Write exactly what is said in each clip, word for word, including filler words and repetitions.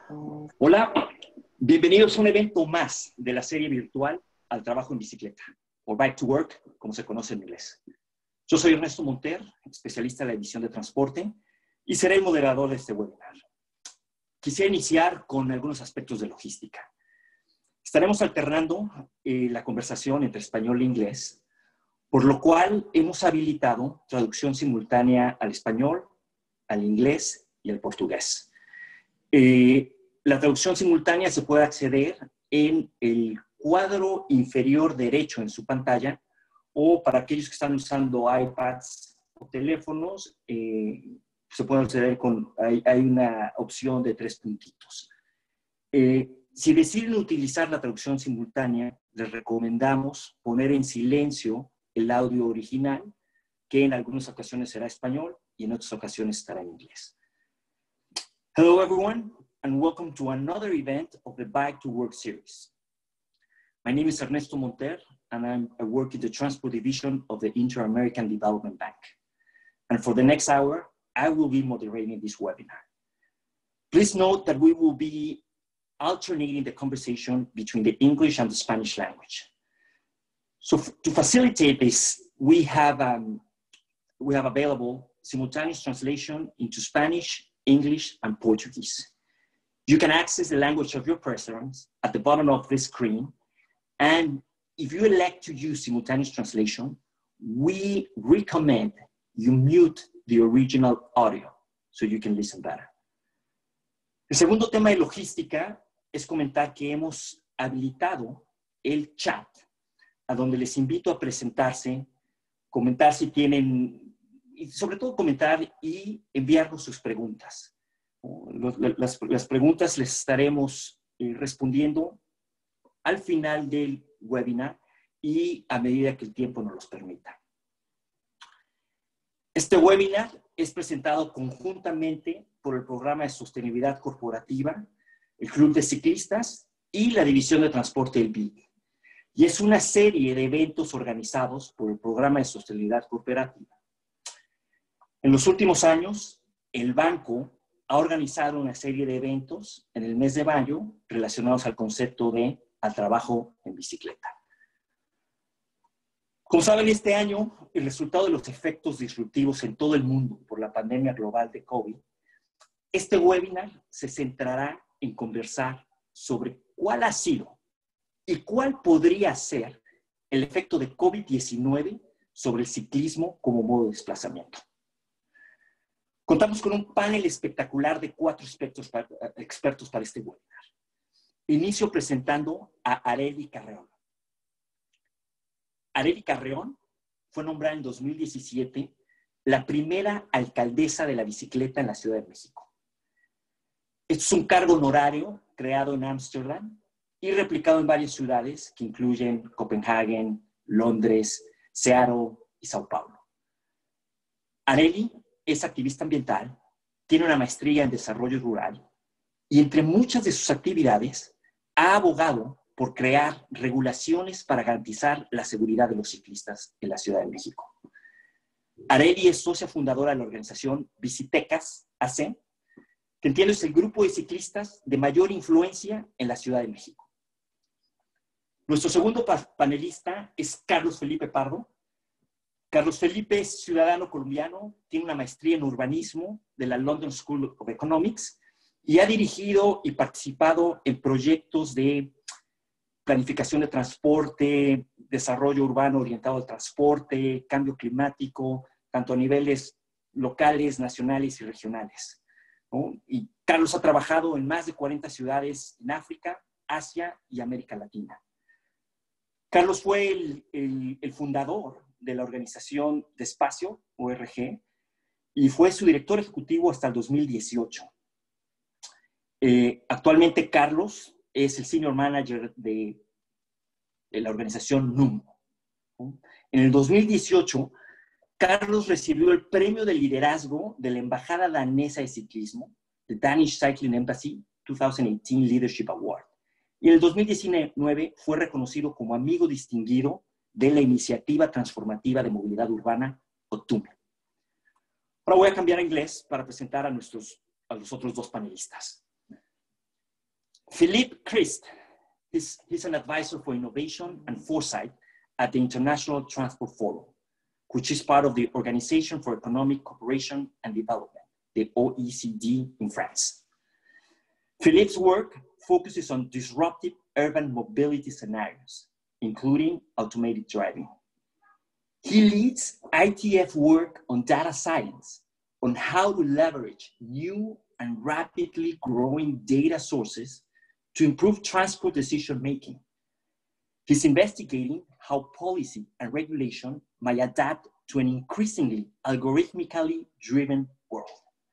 Hola, bienvenidos a un evento más de la serie virtual Al Trabajo en Bicicleta, o Bike to Work, como se conoce en inglés. Yo soy Ernesto Monter, especialista en la edición de transporte, y seré el moderador de este webinar. Quisiera iniciar con algunos aspectos de logística. Estaremos alternando eh, la conversación entre español e inglés, por lo cual hemos habilitado traducción simultánea al español, al inglés y al portugués. Eh, la traducción simultánea se puede acceder en el cuadro inferior derecho en su pantalla, o para aquellos que están usando iPads o teléfonos, eh, se puede acceder con, hay, hay una opción de tres puntitos. Eh, si deciden utilizar la traducción simultánea, les recomendamos poner en silencio el audio original, que en algunas ocasiones será español y en otras ocasiones estará en inglés. Hello everyone, and welcome to another event of the Bike to Work series. My name is Ernesto Monter, and I'm, I work in the transport division of the Inter-American Development Bank. And for the next hour, I will be moderating this webinar. Please note that we will be alternating the conversation between the English and the Spanish language. So to facilitate this, we have, um, we have available simultaneous translation into Spanish, English, and Portuguese. You can access the language of your preference at the bottom of this screen. And if you elect to use simultaneous translation, we recommend you mute the original audio so you can listen better. El segundo tema de logística es comentar que hemos habilitado el chat, a donde les invito a presentarse, comentar si tienen, y sobre todo comentar y enviarnos sus preguntas. Las, las preguntas les estaremos eh, respondiendo al final del webinar y a medida que el tiempo nos los permita. Este webinar es presentado conjuntamente por el Programa de Sostenibilidad Corporativa, el Club de Ciclistas y la División de Transporte del B I D. Y es una serie de eventos organizados por el Programa de Sostenibilidad Corporativa. En los últimos años, el banco ha organizado una serie de eventos en el mes de mayo relacionados al concepto de al trabajo en bicicleta. Como saben, este año, el resultado de los efectos disruptivos en todo el mundo por la pandemia global de COVID, este webinar se centrará en conversar sobre cuál ha sido y cuál podría ser el efecto de COVID diecinueve sobre el ciclismo como modo de desplazamiento. Contamos con un panel espectacular de cuatro expertos para, expertos para este webinar. Inicio presentando a Arely Carreón. Arely Carreón fue nombrada en dos mil diecisiete la primera alcaldesa de la bicicleta en la Ciudad de México. Este es un cargo honorario creado en Ámsterdam y replicado en varias ciudades que incluyen Copenhague, Londres, Seattle y Sao Paulo. Arely es activista ambiental, tiene una maestría en desarrollo rural y entre muchas de sus actividades ha abogado por crear regulaciones para garantizar la seguridad de los ciclistas en la Ciudad de México. Arely es socia fundadora de la organización Bicitecas A C, que entiendo es el grupo de ciclistas de mayor influencia en la Ciudad de México. Nuestro segundo panelista es Carlos Felipe Pardo. Carlos Felipe es ciudadano colombiano, tiene una maestría en urbanismo de la London School of Economics y ha dirigido y participado en proyectos de planificación de transporte, desarrollo urbano orientado al transporte, cambio climático, tanto a niveles locales, nacionales y regionales, ¿no? Y Carlos ha trabajado en más de cuarenta ciudades en África, Asia y América Latina. Carlos fue el, el, el fundador de la organización Despacio, O R G, y fue su director ejecutivo hasta el dos mil dieciocho. Eh, actualmente Carlos es el senior manager de, de la organización N U M. ¿no? En el dos mil dieciocho, Carlos recibió el premio de liderazgo de la Embajada Danesa de Ciclismo, the Danish Cycling Embassy dos mil dieciocho Leadership Award. Y en el dos mil diecinueve fue reconocido como amigo distinguido de la Iniciativa Transformativa de Movilidad Urbana, o T U M. Ahora voy a cambiar a inglés para presentar a, nuestros, a los otros dos panelistas. Philippe Christ, he's, he's an advisor for innovation and foresight at the International Transport Forum, which is part of the Organization for Economic Cooperation and Development, the O E C D in France. Philippe's work focuses on disruptive urban mobility scenarios, including automated driving. He leads I T F work on data science, on how to leverage new and rapidly growing data sources to improve transport decision-making. He's investigating how policy and regulation might adapt to an increasingly algorithmically driven world.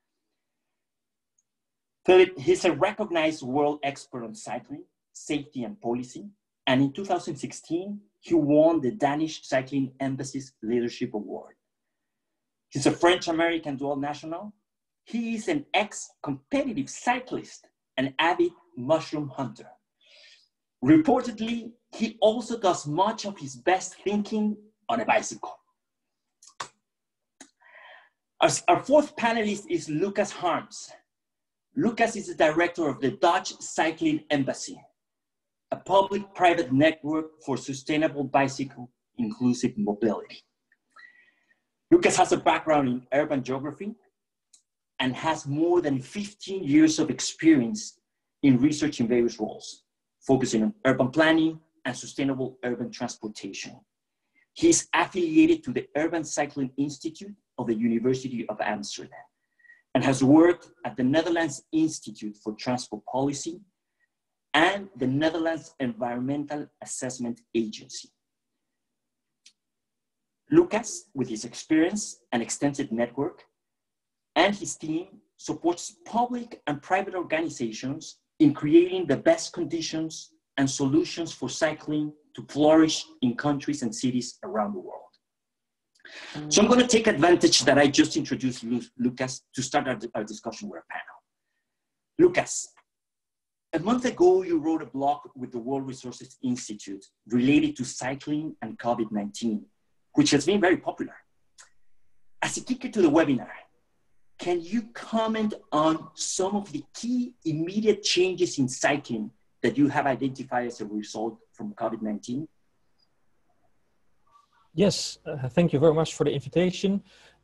Philip, he's a recognized world expert on cycling, safety, and policy. And in two thousand sixteen, he won the Danish Cycling Embassy's Leadership Award. He's a French-American dual national. He is an ex-competitive cyclist and avid mushroom hunter. Reportedly, he also does much of his best thinking on a bicycle. Our, our fourth panelist is Lucas Harms. Lucas is the director of the Dutch Cycling Embassy, a public-private network for sustainable bicycle inclusive mobility. Lucas has a background in urban geography and has more than fifteen years of experience in research in various roles, focusing on urban planning and sustainable urban transportation. He is affiliated to the Urban Cycling Institute of the University of Amsterdam and has worked at the Netherlands Institute for Transport Policy and the Netherlands Environmental Assessment Agency. Lucas, with his experience and extensive network, and his team supports public and private organizations in creating the best conditions and solutions for cycling to flourish in countries and cities around the world. Mm. So I'm going to take advantage that I just introduced Lu Lucas to start our, our discussion with a panel. Lucas, a month ago, you wrote a blog with the World Resources Institute related to cycling and COVID nineteen, which has been very popular. As a kicker to the webinar, can you comment on some of the key immediate changes in cycling that you have identified as a result from COVID nineteen? Yes, uh, thank you very much for the invitation.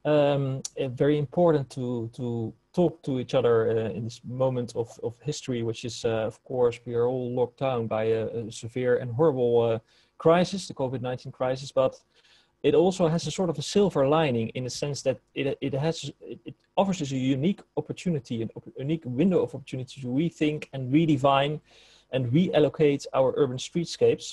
Um, uh, very important to, to talk to each other uh, in this moment of, of history, which is, uh, of course, we are all locked down by a, a severe and horrible uh, crisis, the COVID nineteen crisis, but it also has a sort of a silver lining in the sense that it, it, has, it, it offers us a unique opportunity, a unique window of opportunity to rethink and redefine and reallocate our urban streetscapes,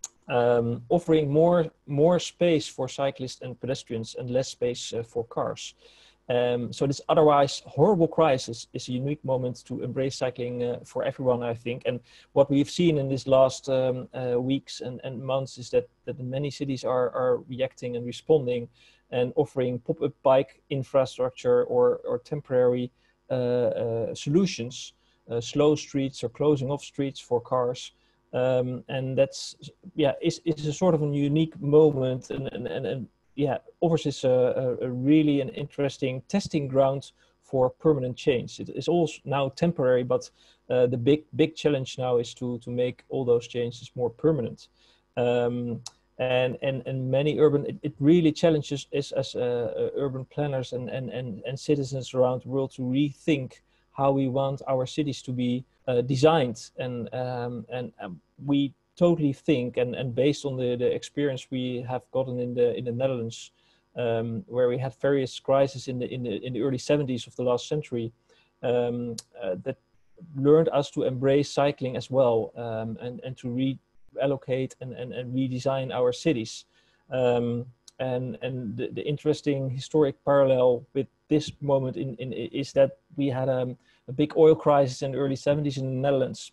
um, offering more, more space for cyclists and pedestrians and less space uh, for cars. Um, so this otherwise horrible crisis is a unique moment to embrace cycling uh, for everyone, I think. And what we've seen in these last um, uh, weeks and, and months is that, that many cities are, are reacting and responding and offering pop-up bike infrastructure or, or temporary uh, uh, solutions, uh, slow streets or closing off streets for cars. Um, and that's, yeah, it's, it's a sort of a unique moment and, and, and, and yeah, offers us a, a, a really an interesting testing ground for permanent change. It is all now temporary, but uh, the big big challenge now is to to make all those changes more permanent. Um, and and and many urban it, it really challenges us as uh, uh, urban planners and, and and and citizens around the world to rethink how we want our cities to be uh, designed. And um, and um, we. totally think and, and based on the, the experience we have gotten in the in the Netherlands, um, where we had various crises in the in the in the early seventies of the last century, um, uh, that learned us to embrace cycling as well, um, and and to reallocate and, and and redesign our cities. Um, and and the, the interesting historic parallel with this moment in, in is that we had um, a big oil crisis in the early seventies in the Netherlands.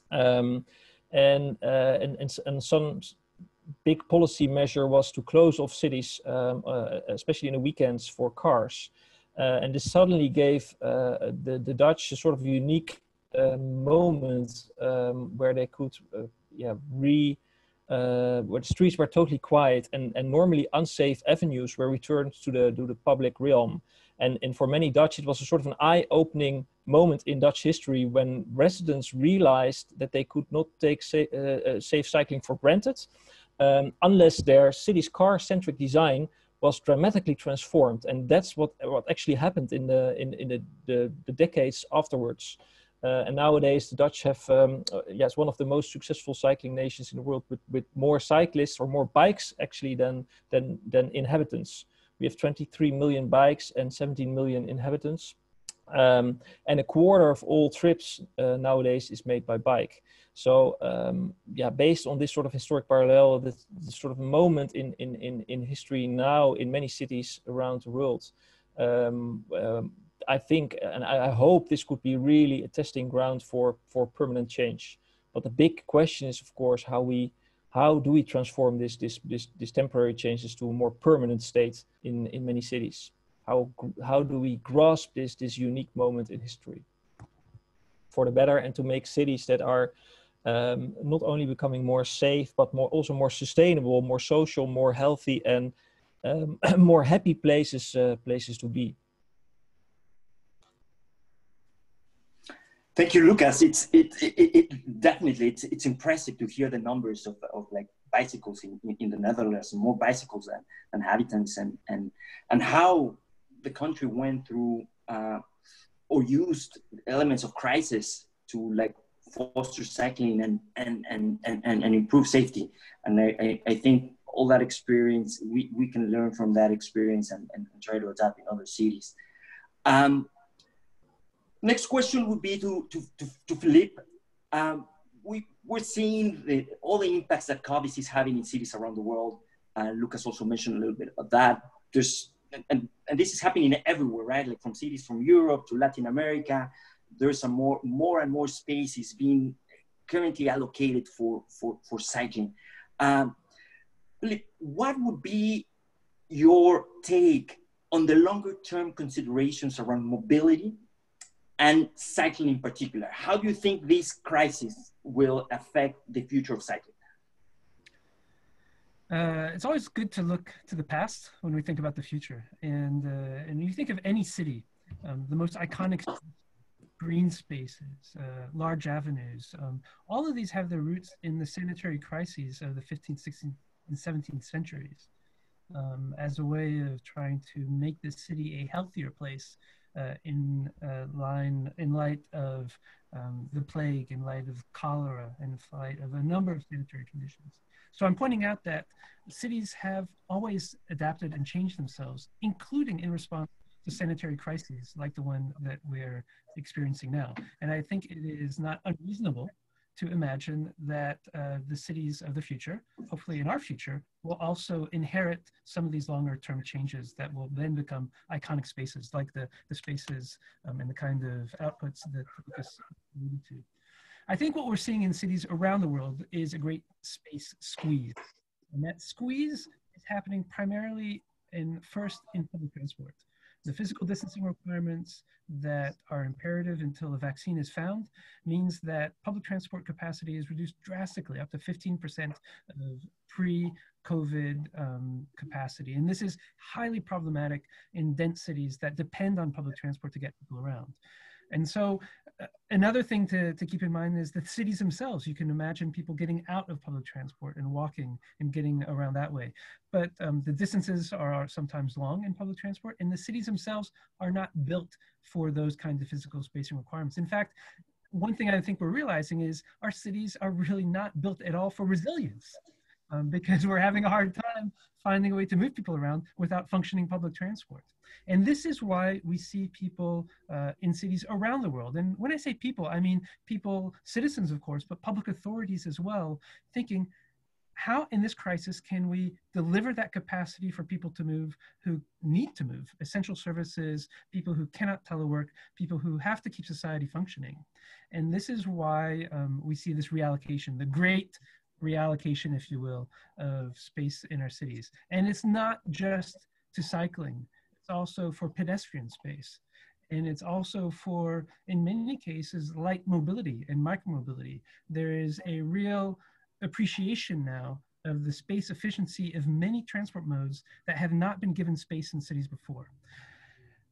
Um, And, uh, and, and, and some big policy measure was to close off cities, um, uh, especially in the weekends for cars. Uh, and this suddenly gave uh, the, the Dutch a sort of unique uh, moment um, where they could uh, yeah, re, uh, where the streets were totally quiet and, and normally unsafe avenues were returned to the, to the public realm. And, and for many Dutch, it was a sort of an eye-opening moment in Dutch history when residents realized that they could not take sa uh, safe cycling for granted um, unless their city's car-centric design was dramatically transformed. And that's what, what actually happened in the, in, in the, the, the decades afterwards. Uh, and nowadays, the Dutch have, um, uh, yes, one of the most successful cycling nations in the world with, with more cyclists or more bikes actually than, than, than inhabitants. We have twenty-three million bikes and seventeen million inhabitants. Um, and a quarter of all trips uh, nowadays is made by bike. So um, yeah, based on this sort of historic parallel, this, this sort of moment in, in, in, in history now in many cities around the world, um, um, I think, and I hope this could be really a testing ground for, for permanent change. But the big question is, of course, how we, how do we transform this, this, this, this temporary changes to a more permanent state in, in many cities? How, how do we grasp this, this unique moment in history for the better, and to make cities that are um, not only becoming more safe, but more, also more sustainable, more social, more healthy, and um, more happy places, uh, places to be. Thank you, Lucas. It's it, it, it definitely it's it's impressive to hear the numbers of, of like bicycles in, in the Netherlands, more bicycles than inhabitants, and and and how the country went through uh, or used elements of crisis to like foster cycling and and and and, and improve safety. And I, I, I think all that experience, we, we can learn from that experience and, and try to adapt in other cities. Um, Next question would be to, to, to, to Philippe. Um, we, we're seeing the, all the impacts that COVID is having in cities around the world. Uh, Lucas also mentioned a little bit about that. There's, and, and this is happening everywhere, right? Like from cities from Europe to Latin America, there's a more, more and more spaces being currently allocated for, for, for cycling. Um, Philippe, what would be your take on the longer term considerations around mobility and cycling in particular? How do you think this crisis will affect the future of cycling? Uh, it's always good to look to the past when we think about the future. And, uh, and you think of any city, um, the most iconic green spaces, uh, large avenues, um, all of these have their roots in the sanitary crises of the fifteenth, sixteenth, and seventeenth centuries um, as a way of trying to make the city a healthier place Uh, in uh, line, in light of um, the plague, in light of cholera, in light of a number of sanitary conditions. So I'm pointing out that cities have always adapted and changed themselves, including in response to sanitary crises like the one that we're experiencing now. And I think it is not unreasonable to imagine that uh, the cities of the future, hopefully in our future, will also inherit some of these longer term changes that will then become iconic spaces, like the, the spaces um, and the kind of outputs that Lucas alluded to. I think what we're seeing in cities around the world is a great space squeeze. And that squeeze is happening primarily in first in public transport. The physical distancing requirements that are imperative until a vaccine is found means that public transport capacity is reduced drastically, up to fifteen percent of pre-COVID um, capacity. And this is highly problematic in dense cities that depend on public transport to get people around. And so uh, another thing to, to keep in mind is the cities themselves. You can imagine people getting out of public transport and walking and getting around that way. But um, the distances are, are sometimes long in public transport, and the cities themselves are not built for those kinds of physical spacing requirements. In fact, one thing I think we're realizing is our cities are really not built at all for resilience. Um, because we're having a hard time finding a way to move people around without functioning public transport. And this is why we see people uh, in cities around the world. And when I say people, I mean people, citizens, of course, but public authorities as well, thinking, how in this crisis can we deliver that capacity for people to move who need to move, essential services, people who cannot telework, people who have to keep society functioning. And this is why um, we see this reallocation, the great reallocation, if you will, of space in our cities. And it's not just to cycling, it's also for pedestrian space. And it's also for, in many cases, light mobility and micromobility. There is a real appreciation now of the space efficiency of many transport modes that have not been given space in cities before.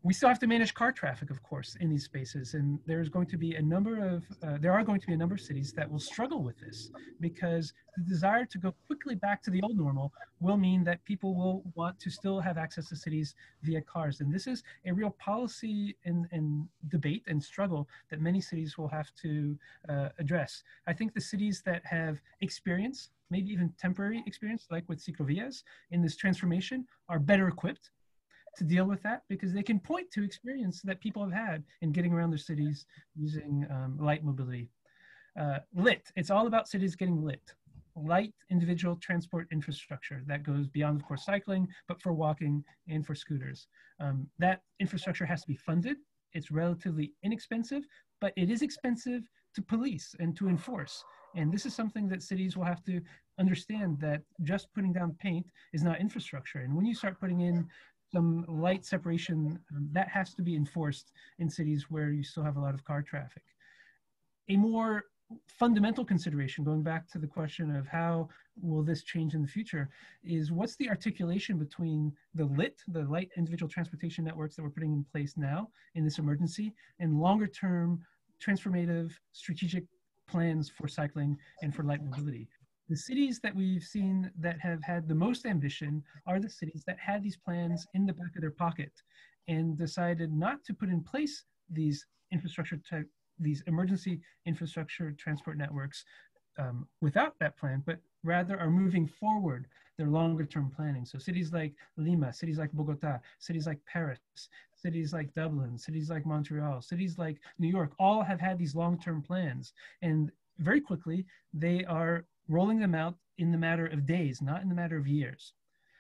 we still have to manage car traffic, of course, in these spaces. And there's going to be a number of, uh, there are going to be a number of cities that will struggle with this, because the desire to go quickly back to the old normal will mean that people will want to still have access to cities via cars. And this is a real policy and, and debate and struggle that many cities will have to uh, address. I think the cities that have experience, maybe even temporary experience, like with Ciclovías in this transformation, are better equipped to deal with that, because they can point to experience that people have had in getting around their cities using um, light mobility. Uh, lit, it's all about cities getting lit. Light individual transport infrastructure that goes beyond, of course, cycling, but for walking and for scooters. Um, that infrastructure has to be funded. It's relatively inexpensive, but it is expensive to police and to enforce. And this is something that cities will have to understand, that just putting down paint is not infrastructure. And when you start putting in some light separation, um, that has to be enforced in cities where you still have a lot of car traffic. A more fundamental consideration, going back to the question of how will this change in the future, is what's the articulation between the lit, the light individual transportation networks that we're putting in place now in this emergency, and longer term transformative strategic plans for cycling and for light mobility. The cities that we've seen that have had the most ambition are the cities that had these plans in the back of their pocket and decided not to put in place these infrastructure type, these emergency infrastructure transport networks um, without that plan, but rather are moving forward their longer term planning. So cities like Lima, cities like Bogota, cities like Paris, cities like Dublin, cities like Montreal, cities like New York, all have had these long-term plans. And very quickly, they are rolling them out in the matter of days, not in the matter of years.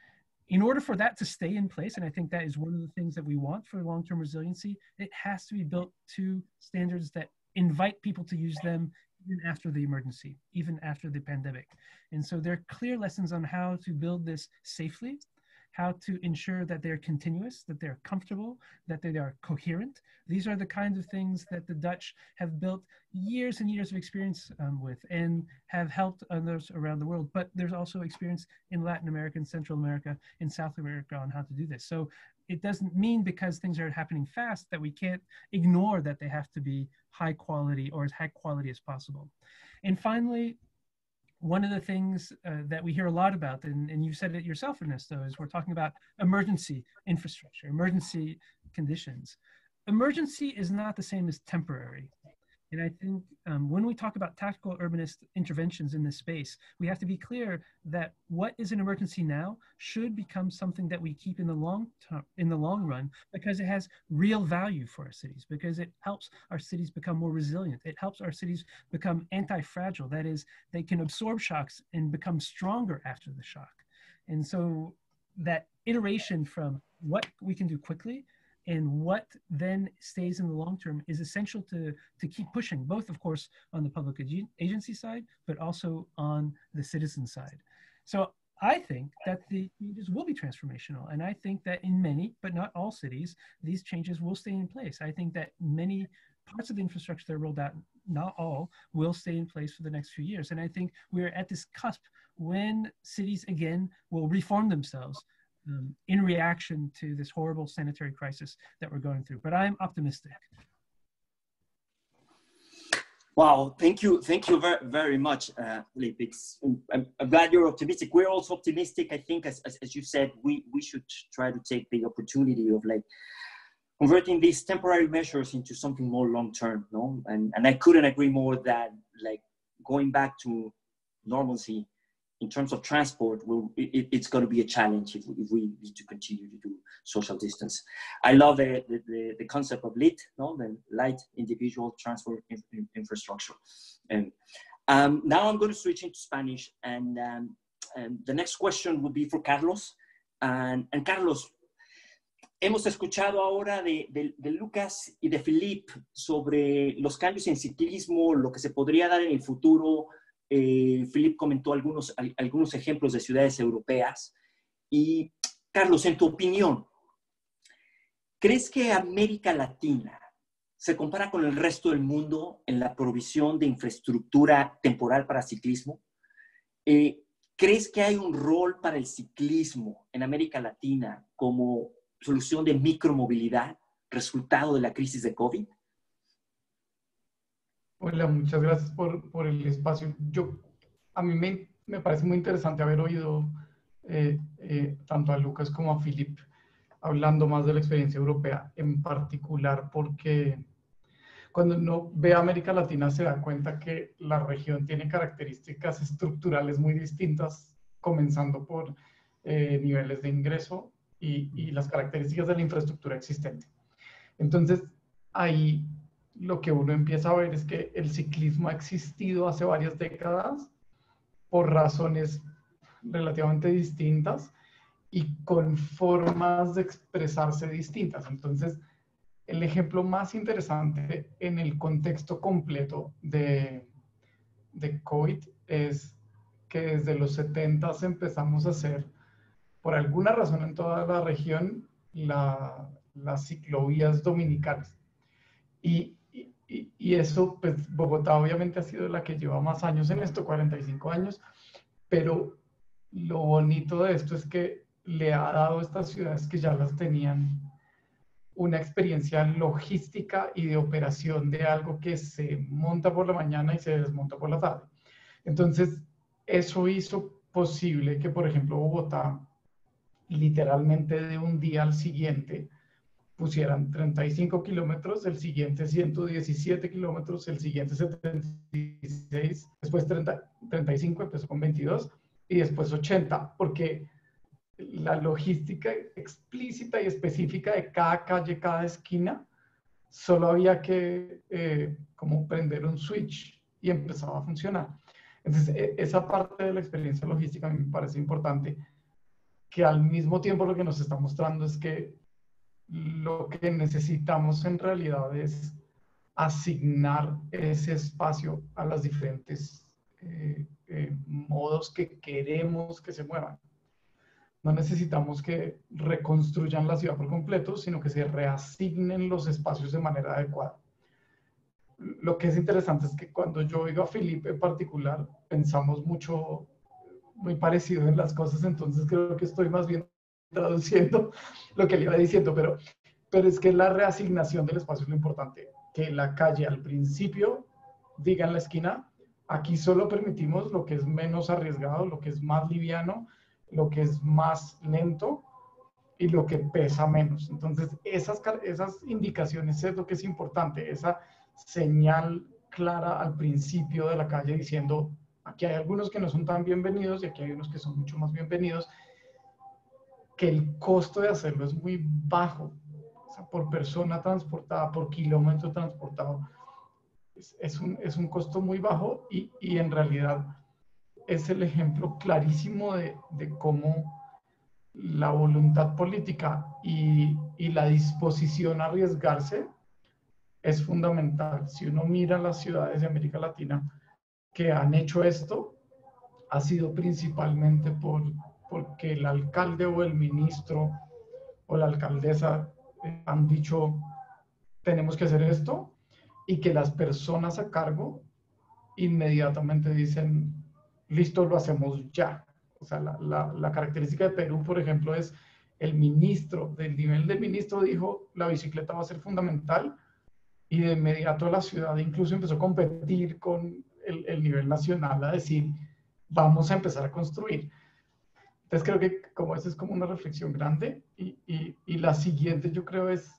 In order for that to stay in place, and I think that is one of the things that we want for long-term resiliency, it has to be built to standards that invite people to use them even after the emergency, even after the pandemic. And so there are clear lessons on how to build this safely, how to ensure that they're continuous, that they're comfortable, that they are coherent. These are the kinds of things that the Dutch have built years and years of experience um, with, and have helped others around the world. But there's also experience in Latin America and Central America and South America on how to do this. So it doesn't mean because things are happening fast that we can't ignore that they have to be high quality, or as high quality as possible. And finally, one of the things uh, that we hear a lot about, and, and you said it yourself, Ernesto, is we're talking about emergency infrastructure, emergency conditions. Emergency is not the same as temporary. And I think um, when we talk about tactical urbanist interventions in this space, we have to be clear that what is an emergency now should become something that we keep in the long term, in the long run, because it has real value for our cities, because it helps our cities become more resilient. It helps our cities become anti-fragile. That is, they can absorb shocks and become stronger after the shock. And so that iteration from what we can do quickly and what then stays in the long term is essential to, to keep pushing, both, of course, on the public ag agency side, but also on the citizen side. So I think that the changes will be transformational. And I think that in many, but not all cities, these changes will stay in place. I think that many parts of the infrastructure that are rolled out, not all, will stay in place for the next few years. And I think we're at this cusp when cities, again, will reform themselves Um, in reaction to this horrible sanitary crisis that we're going through. But I'm optimistic. Wow, thank you, thank you very, very much, uh, Philippe. It's, I'm, I'm glad you're optimistic. We're also optimistic. I think, as, as, as you said, we, we should try to take the opportunity of like converting these temporary measures into something more long-term, no? And, and I couldn't agree more that like going back to normalcy in terms of transport, will it, it's going to be a challenge if we, if we need to continue to do social distance. I love the, the, the concept of LIT, no? The light individual transport in, in, infrastructure. And um, now I'm going to switch into Spanish, and, um, and the next question will be for Carlos. And, and Carlos, hemos escuchado ahora de, de, de Lucas y de Philippe sobre los cambios en ciclismo, lo que se podría dar en el futuro. Eh, Philippe comentó algunos, algunos ejemplos de ciudades europeas. Y, Carlos, en tu opinión, ¿crees que América Latina se compara con el resto del mundo en la provisión de infraestructura temporal para ciclismo? Eh, ¿Crees que hay un rol para el ciclismo en América Latina como solución de micromovilidad? resultado de la crisis de COVID? Hola, muchas gracias por, por el espacio. Yo, a mí me, me parece muy interesante haber oído eh, eh, tanto a Lucas como a Philip hablando más de la experiencia europea, en particular porque cuando uno ve a América Latina se da cuenta que la región tiene características estructurales muy distintas, comenzando por eh, niveles de ingreso y, y las características de la infraestructura existente. Entonces, ahí lo que uno empieza a ver es que el ciclismo ha existido hace varias décadas por razones relativamente distintas y con formas de expresarse distintas. Entonces, el ejemplo más interesante en el contexto completo de, de COVID es que desde los setenta empezamos a hacer, por alguna razón en toda la región, la, las ciclovías dominicales. Y, y, y eso, pues Bogotá obviamente ha sido la que lleva más años en esto, cuarenta y cinco años, pero lo bonito de esto es que le ha dado a estas ciudades que ya las tenían una experiencia logística y de operación de algo que se monta por la mañana y se desmonta por la tarde. Entonces, eso hizo posible que, por ejemplo, Bogotá, literalmente de un día al siguiente, pusieran treinta y cinco kilómetros, el siguiente ciento diecisiete kilómetros, el siguiente setenta y seis, después treinta, treinta y cinco, empezó con veintidós, y después ochenta, porque la logística explícita y específica de cada calle, cada esquina, solo había que eh, como prender un switch y empezaba a funcionar. Entonces, e esa parte de la experiencia logística a mí me parece importante, que al mismo tiempo lo que nos está mostrando es que lo que necesitamos en realidad es asignar ese espacio a los diferentes eh, eh, modos que queremos que se muevan. No necesitamos que reconstruyan la ciudad por completo, sino que se reasignen los espacios de manera adecuada. Lo que es interesante es que cuando yo oigo a Felipe en particular, pensamos mucho, muy parecido en las cosas, entonces creo que estoy más bien traduciendo lo que le iba diciendo, pero, pero es que la reasignación del espacio es lo importante. Que la calle al principio diga en la esquina, aquí solo permitimos lo que es menos arriesgado, lo que es más liviano, lo que es más lento y lo que pesa menos. Entonces, esas, esas indicaciones es lo que es importante, esa señal clara al principio de la calle diciendo, aquí hay algunos que no son tan bienvenidos y aquí hay unos que son mucho más bienvenidos, que el costo de hacerlo es muy bajo, o sea, por persona transportada, por kilómetro transportado, es, es, un, es un costo muy bajo y, y en realidad es el ejemplo clarísimo de, de cómo la voluntad política y, y la disposición a arriesgarse es fundamental. Si uno mira las ciudades de América Latina que han hecho esto, ha sido principalmente por, porque el alcalde o el ministro o la alcaldesa eh, han dicho, tenemos que hacer esto, y que las personas a cargo inmediatamente dicen, listo, lo hacemos ya. O sea, la, la, la característica de Perú, por ejemplo, es el ministro, del nivel del ministro dijo, la bicicleta va a ser fundamental, y de inmediato la ciudad incluso empezó a competir con el, el nivel nacional a decir, vamos a empezar a construir. Entonces creo que como esa es como una reflexión grande, y, y, y la siguiente yo creo es,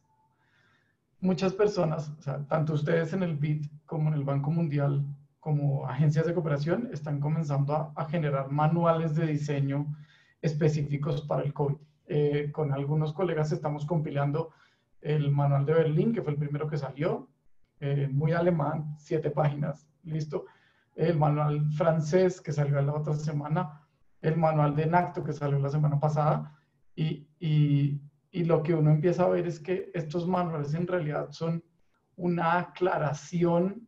muchas personas, o sea, tanto ustedes en el B I D como en el Banco Mundial, como agencias de cooperación, están comenzando a, a generar manuales de diseño específicos para el COVID. Eh, con algunos colegas estamos compilando el manual de Berlín, que fue el primero que salió, eh, muy alemán, siete páginas, listo. El manual francés, que salió la otra semana, el manual de NACTO, que salió la semana pasada, y, y, y lo que uno empieza a ver es que estos manuales en realidad son una aclaración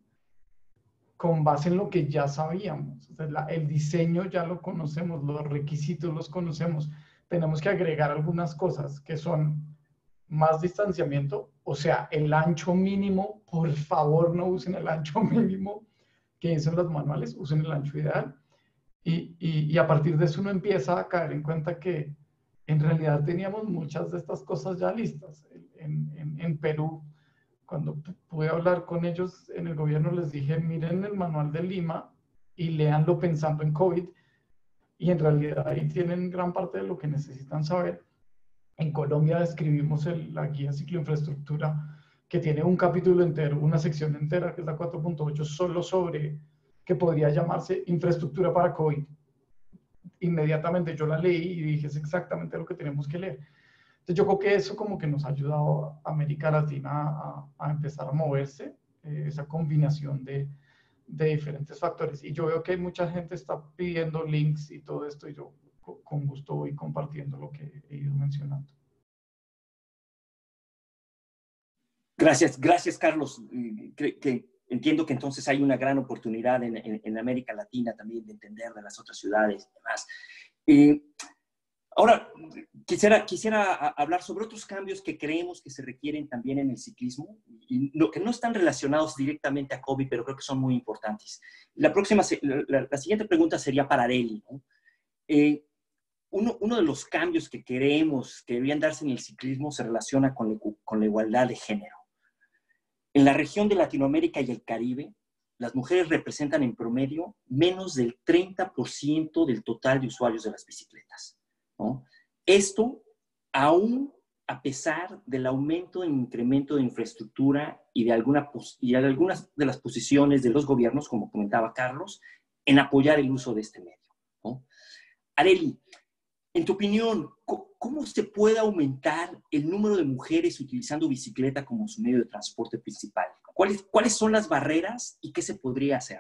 con base en lo que ya sabíamos. O sea, la, el diseño ya lo conocemos, los requisitos los conocemos. Tenemos que agregar algunas cosas que son más distanciamiento, o sea, el ancho mínimo, por favor no usen el ancho mínimo que dicen los manuales, usen el ancho ideal. Y, y, y a partir de eso uno empieza a caer en cuenta que en realidad teníamos muchas de estas cosas ya listas. En, en, en Perú, cuando pude hablar con ellos en el gobierno, les dije, miren el manual de Lima y léanlo pensando en COVID, y en realidad ahí tienen gran parte de lo que necesitan saber. En Colombia escribimos el, la guía cicloinfraestructura, que tiene un capítulo entero, una sección entera, que es la cuatro punto ocho, solo sobre, que podría llamarse infraestructura para COVID. Inmediatamente yo la leí y dije, es exactamente lo que tenemos que leer. Entonces yo creo que eso como que nos ha ayudado a América Latina a, a empezar a moverse, eh, esa combinación de, de diferentes factores. Y yo veo que hay mucha gente está pidiendo links y todo esto, y yo con gusto voy compartiendo lo que he ido mencionando. Gracias, gracias Carlos. Que, que entiendo que entonces hay una gran oportunidad en, en, en América Latina también de entender de las otras ciudades y demás. Eh, ahora, quisiera, quisiera hablar sobre otros cambios que creemos que se requieren también en el ciclismo, y no, que no están relacionados directamente a COVID, pero creo que son muy importantes. La, próxima, la, la siguiente pregunta sería para Arely, ¿no? Eh, uno, uno de los cambios que queremos que deberían darse en el ciclismo se relaciona con, con la igualdad de género. En la región de Latinoamérica y el Caribe, las mujeres representan en promedio menos del treinta por ciento del total de usuarios de las bicicletas, ¿no? Esto aún a pesar del aumento en incremento de infraestructura y de, alguna, y de algunas de las posiciones de los gobiernos, como comentaba Carlos, en apoyar el uso de este medio, ¿no? Arely, en tu opinión, ¿cómo se puede aumentar el número de mujeres utilizando bicicleta como su medio de transporte principal? ¿Cuáles, cuáles son las barreras y qué se podría hacer?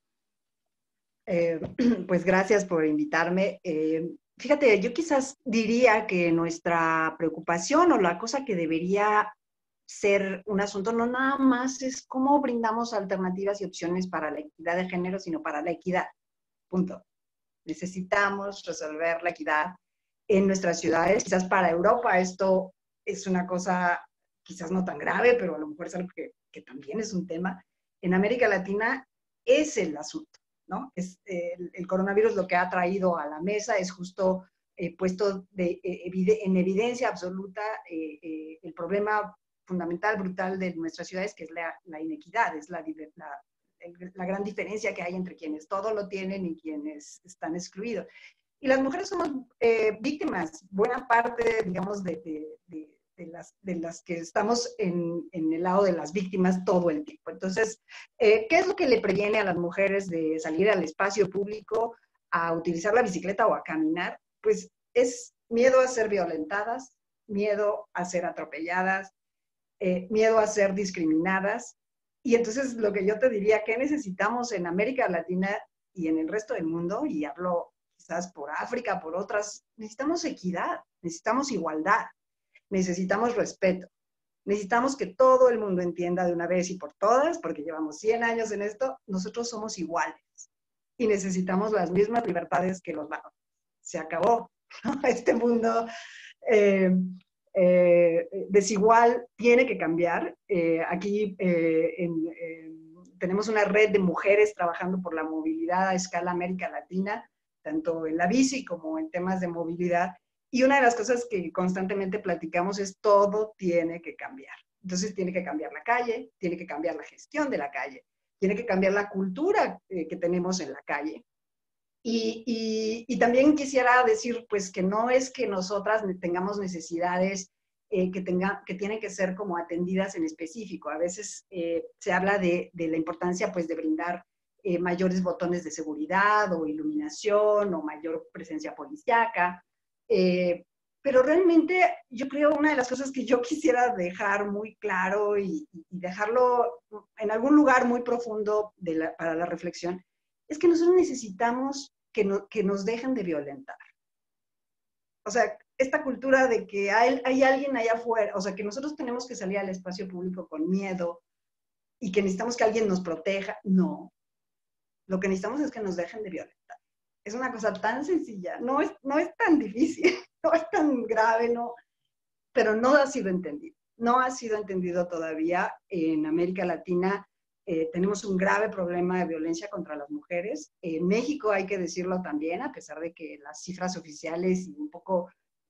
Eh, pues gracias por invitarme. Eh, fíjate, yo quizás diría que nuestra preocupación o la cosa que debería ser un asunto no nada más es cómo brindamos alternativas y opciones para la equidad de género, sino para la equidad. Punto. Necesitamos resolver la equidad en nuestras ciudades. Quizás para Europa esto es una cosa quizás no tan grave, pero a lo mejor es algo que, que también es un tema. En América Latina es el asunto, ¿no? Es, eh, el, el coronavirus lo que ha traído a la mesa es justo eh, puesto de, eh, evide en evidencia absoluta eh, eh, el problema fundamental, brutal de nuestras ciudades, que es la, la inequidad, es la, la la gran diferencia que hay entre quienes todo lo tienen y quienes están excluidos. Y las mujeres somos eh, víctimas, buena parte, digamos, de, de, de, de, las, de las que estamos en, en el lado de las víctimas todo el tiempo. Entonces, eh, ¿qué es lo que le previene a las mujeres de salir al espacio público a utilizar la bicicleta o a caminar? Pues es miedo a ser violentadas, miedo a ser atropelladas, eh, miedo a ser discriminadas. Y entonces lo que yo te diría, ¿qué necesitamos en América Latina y en el resto del mundo? Y hablo quizás por África, por otras, necesitamos equidad, necesitamos igualdad, necesitamos respeto, necesitamos que todo el mundo entienda de una vez y por todas, porque llevamos cien años en esto, nosotros somos iguales y necesitamos las mismas libertades que los varones. Se acabó, ¿no? Este mundo eh, Eh, desigual tiene que cambiar. Eh, aquí eh, en, en, tenemos una red de mujeres trabajando por la movilidad a escala América Latina, tanto en la bici como en temas de movilidad. Y una de las cosas que constantemente platicamos es todo tiene que cambiar. Entonces tiene que cambiar la calle, tiene que cambiar la gestión de la calle, tiene que cambiar la cultura eh, que tenemos en la calle. Y, y, y también quisiera decir, pues, que no es que nosotras tengamos necesidades eh, que, tenga, que tienen que ser como atendidas en específico. A veces eh, se habla de, de la importancia, pues, de brindar eh, mayores botones de seguridad o iluminación o mayor presencia policíaca. Eh, pero realmente yo creo una de las cosas que yo quisiera dejar muy claro y, y dejarlo en algún lugar muy profundo de la, para la reflexión, es que nosotros necesitamos que, no, que nos dejen de violentar. O sea, esta cultura de que hay, hay alguien allá afuera, o sea, que nosotros tenemos que salir al espacio público con miedo y que necesitamos que alguien nos proteja. No. Lo que necesitamos es que nos dejen de violentar. Es una cosa tan sencilla, no es, no es tan difícil, no es tan grave, no, pero no ha sido entendido. No ha sido entendido todavía en América Latina. Eh, tenemos un grave problema de violencia contra las mujeres. En México hay que decirlo también, a pesar de que las cifras oficiales y un poco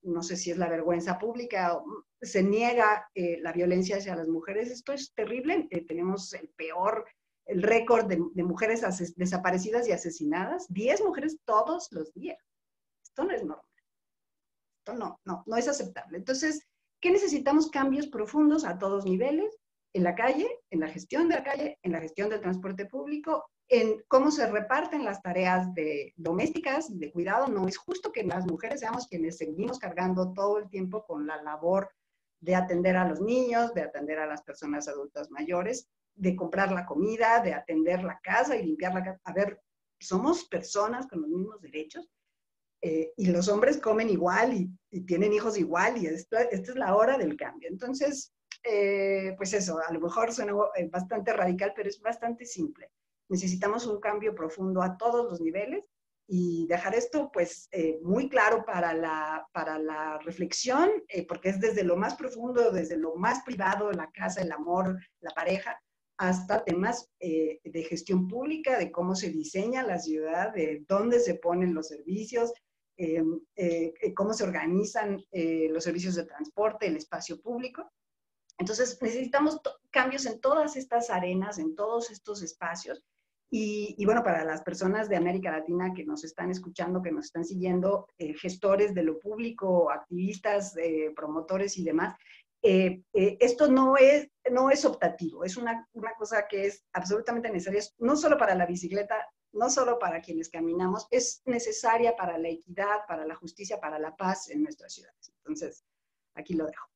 no sé si es la vergüenza pública, o se niega eh, la violencia hacia las mujeres. Esto es terrible. Eh, tenemos el peor, el récord de, de mujeres desaparecidas y asesinadas. diez mujeres todos los días. Esto no es normal. Esto no, no, no es aceptable. Entonces, ¿qué necesitamos? Cambios profundos a todos niveles, en la calle, en la gestión de la calle, en la gestión del transporte público, en cómo se reparten las tareas de domésticas, de cuidado. No es justo que las mujeres seamos quienes seguimos cargando todo el tiempo con la labor de atender a los niños, de atender a las personas adultas mayores, de comprar la comida, de atender la casa y limpiar la casa. A ver, somos personas con los mismos derechos. Eh, y los hombres comen igual y, y tienen hijos igual, y esta, esta es la hora del cambio. Entonces, eh, pues eso, a lo mejor suena bastante radical, pero es bastante simple. Necesitamos un cambio profundo a todos los niveles y dejar esto pues eh, muy claro para la, para la reflexión, eh, porque es desde lo más profundo, desde lo más privado, la casa, el amor, la pareja, hasta temas eh, de gestión pública, de cómo se diseña la ciudad, de dónde se ponen los servicios, Eh, eh, cómo se organizan eh, los servicios de transporte, el espacio público. Entonces necesitamos cambios en todas estas arenas, en todos estos espacios. Y, y bueno, para las personas de América Latina que nos están escuchando, que nos están siguiendo, eh, gestores de lo público, activistas, eh, promotores y demás, eh, eh, esto no es, no es optativo, es una, una cosa que es absolutamente necesaria, no solo para la bicicleta, no solo para quienes caminamos, es necesaria para la equidad, para la justicia, para la paz en nuestras ciudades. Entonces, aquí lo dejo.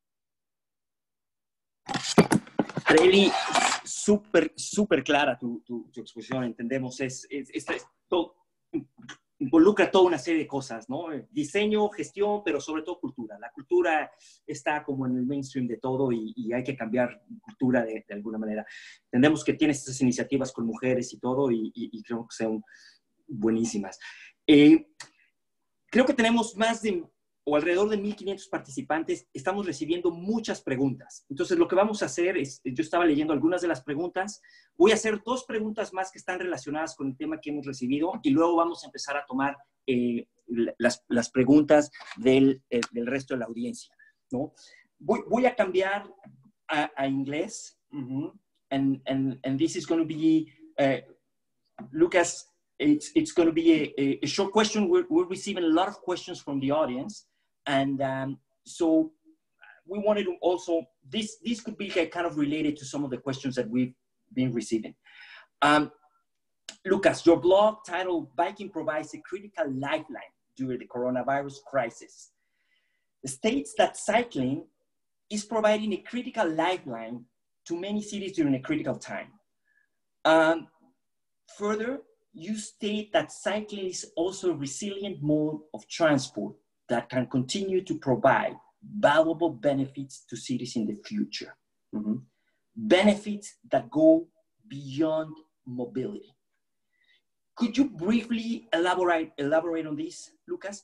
Arely, súper, súper clara tu, tu, tu exposición, entendemos, es, es, es, es todo, involucra toda una serie de cosas, ¿no? Diseño, gestión, pero sobre todo cultura. La cultura está como en el mainstream de todo y, y hay que cambiar cultura de, de alguna manera. Entendemos que tienes estas iniciativas con mujeres y todo y, y, y creo que son buenísimas. Eh, creo que tenemos más de, o alrededor de mil quinientos participantes, estamos recibiendo muchas preguntas. Entonces, lo que vamos a hacer es, yo estaba leyendo algunas de las preguntas, voy a hacer dos preguntas más que están relacionadas con el tema que hemos recibido y luego vamos a empezar a tomar eh, las, las preguntas del, eh, del resto de la audiencia, ¿no? Voy, voy a cambiar a, a inglés. Uh-huh. and, and, and this is going to be, uh, Lucas, it's, it's going to be a, a short question. We're, we're receiving a lot of questions from the audience. And um, so we wanted to also, this, this could be kind of related to some of the questions that we've been receiving. Um, Lucas, your blog titled Biking Provides a Critical Lifeline During the Coronavirus Crisis states that cycling is providing a critical lifeline to many cities during a critical time. Um, further, you state that cycling is also a resilient mode of transport that can continue to provide valuable benefits to cities in the future. Mm-hmm. Benefits that go beyond mobility. Could you briefly elaborate, elaborate on this, Lucas?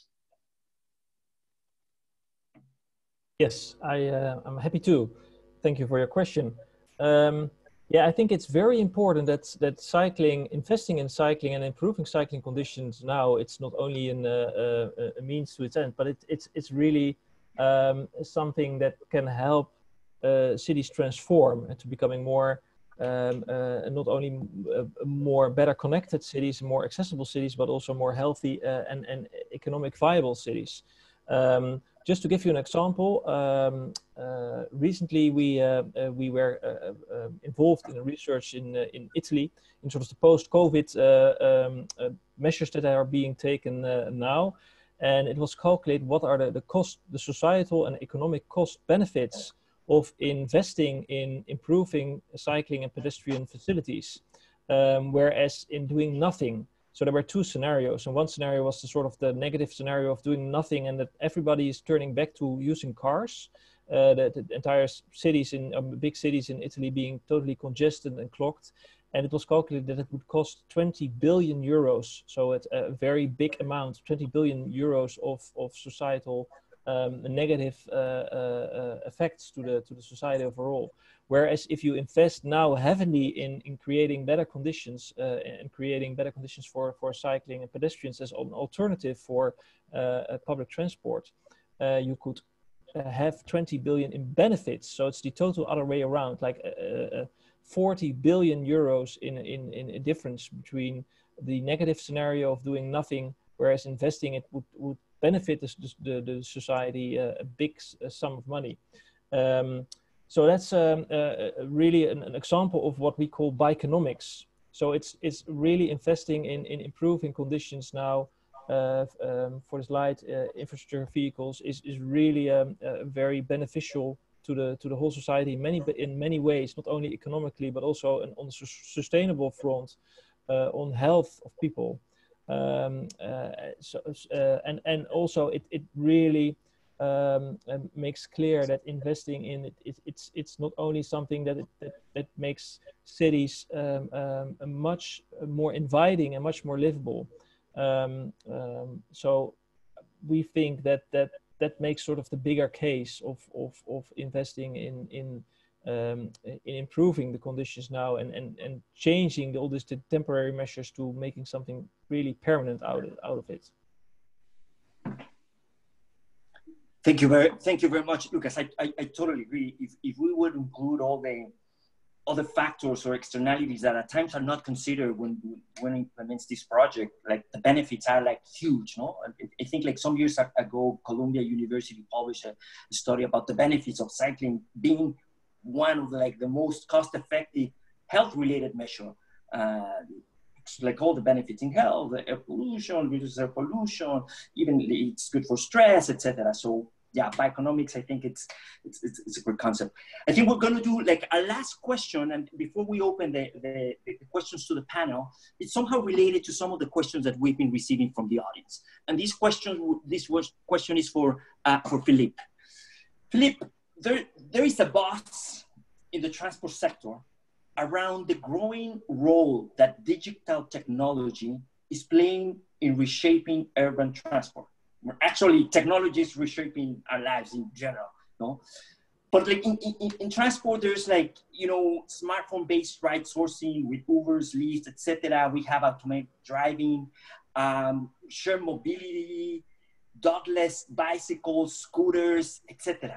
Yes, I, uh, I'm happy to. Thank you for your question. Um, Yeah, I think it's very important that that cycling, investing in cycling and improving cycling conditions now, it's not only in a, a, a means to its end, but it, it's it's really um, something that can help uh, cities transform into becoming more, um, uh, not only uh, more better connected cities, more accessible cities, but also more healthy uh, and, and economic viable cities. Um, Just to give you an example, um, uh, recently we uh, uh, we were uh, uh, involved in a research in uh, in Italy in sort of the post-COVID uh, um, uh, measures that are being taken uh, now, and it was calculated what are the, the cost, the societal and economic cost benefits of investing in improving cycling and pedestrian facilities, um, whereas in doing nothing. So there were two scenarios, and one scenario was the sort of the negative scenario of doing nothing and that everybody is turning back to using cars, uh, the, the entire cities in um, big cities in Italy being totally congested and clogged. And it was calculated that it would cost twenty billion euros. So it's a very big amount, twenty billion euros of, of societal um, negative uh, uh, effects to the, to the society overall. Whereas if you invest now heavily in, in creating better conditions uh, and creating better conditions for, for cycling and pedestrians as an alternative for uh, public transport, uh, you could uh, have twenty billion in benefits. So it's the total other way around, like uh, uh, forty billion euros in, in, in a difference between the negative scenario of doing nothing, whereas investing it would, would benefit the, the, the society uh, a big uh, sum of money. Um, so that's um, uh, really an, an example of what we call bikenomics. So it's, it's really investing in, in improving conditions now uh, um, for this light uh, infrastructure vehicles is, is really um, uh, very beneficial to the, to the whole society in many, in many ways, not only economically, but also an, on the su sustainable front, uh, on health of people. Um, uh, so, uh, and, and also it, it really um, uh, makes clear that investing in it, it, it's, it's not only something that, it, that, that makes cities um, um, much more inviting and much more livable. Um, um, so we think that, that that makes sort of the bigger case of, of, of investing in, in Um, in improving the conditions now and, and, and changing the, all these temporary measures to making something really permanent out of, out of it. Thank you very, thank you very much, Lucas. I, I, I totally agree. If, if we would include all the other factors or externalities that at times are not considered when when it implements this project, like the benefits are like huge, no? I, I think like some years ago, Columbia University published a study about the benefits of cycling being one of the, like the most cost-effective health-related measure, uh, like all the benefits in health, the air pollution, reduces air pollution, even it's good for stress, et cetera. So yeah, bioeconomics, I think it's, it's it's it's a good concept. I think we're going to do like a last question, and before we open the, the the questions to the panel, it's somehow related to some of the questions that we've been receiving from the audience. And this question, this was question is for uh, for Philippe. Philippe. There, there is a buzz in the transport sector around the growing role that digital technology is playing in reshaping urban transport. Actually, technology is reshaping our lives in general, no? But like in, in, in transport, there's like, you know, smartphone-based ride sourcing with Ubers, Lyft, et cetera. We have automated driving, um, shared mobility, dogless bicycles, scooters, et cetera.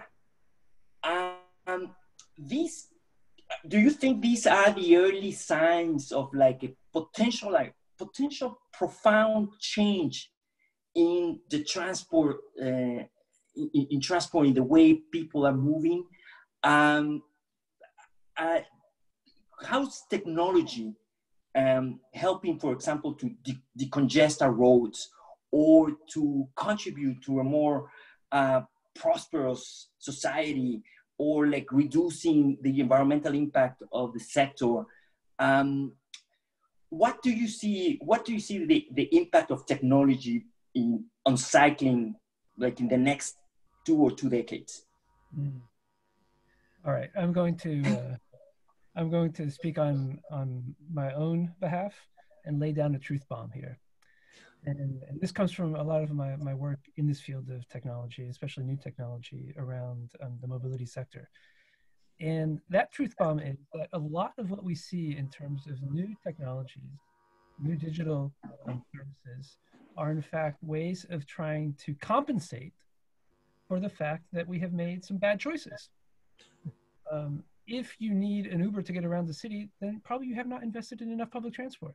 Um, these, do you think these are the early signs of like a potential, like potential profound change in the transport, uh, in, in transport, in the way people are moving? Um, uh, how's technology um, helping, for example, to de decongest our roads or to contribute to a more uh, prosperous society, or like reducing the environmental impact of the sector? Um, what do you see, what do you see the, the impact of technology in, on cycling, like in the next two or two decades? Mm. All right, I'm going to, uh, I'm going to speak on, on my own behalf and lay down a truth bomb here. And, and this comes from a lot of my, my work in this field of technology, especially new technology around um, the mobility sector. And that truth bomb is that a lot of what we see in terms of new technologies, new digital um, services, are in fact ways of trying to compensate for the fact that we have made some bad choices. Um, if you need an Uber to get around the city, then probably you have not invested in enough public transport.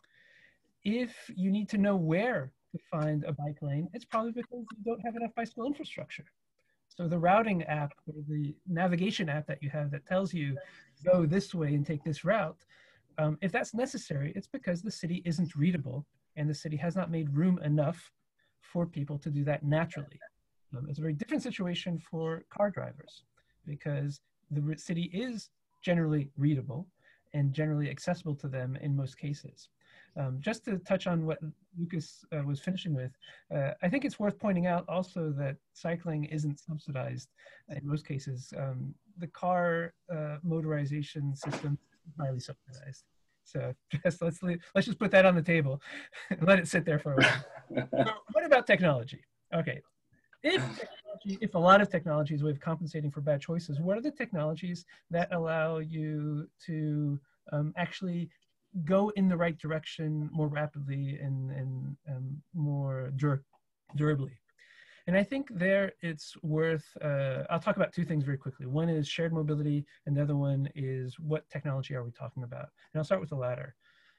If you need to know where to find a bike lane, it's probably because you don't have enough bicycle infrastructure. So the routing app or the navigation app that you have that tells you go this way and take this route, um, if that's necessary, it's because the city isn't readable and the city has not made room enough for people to do that naturally. Um, it's a very different situation for car drivers because the city is generally readable and generally accessible to them in most cases. Um, just to touch on what Lucas uh, was finishing with, uh, I think it's worth pointing out also that cycling isn't subsidized in most cases. Um, the car uh, motorization system is highly subsidized. So just let's let's just put that on the table and let it sit there for a while. What about technology? Okay, if technology, if a lot of technology is a way of compensating for bad choices, what are the technologies that allow you to um, actually go in the right direction more rapidly and, and um, more dur durably? And I think there it's worth, uh, I'll talk about two things very quickly. One is shared mobility, and the other one is what technology are we talking about? And I'll start with the latter.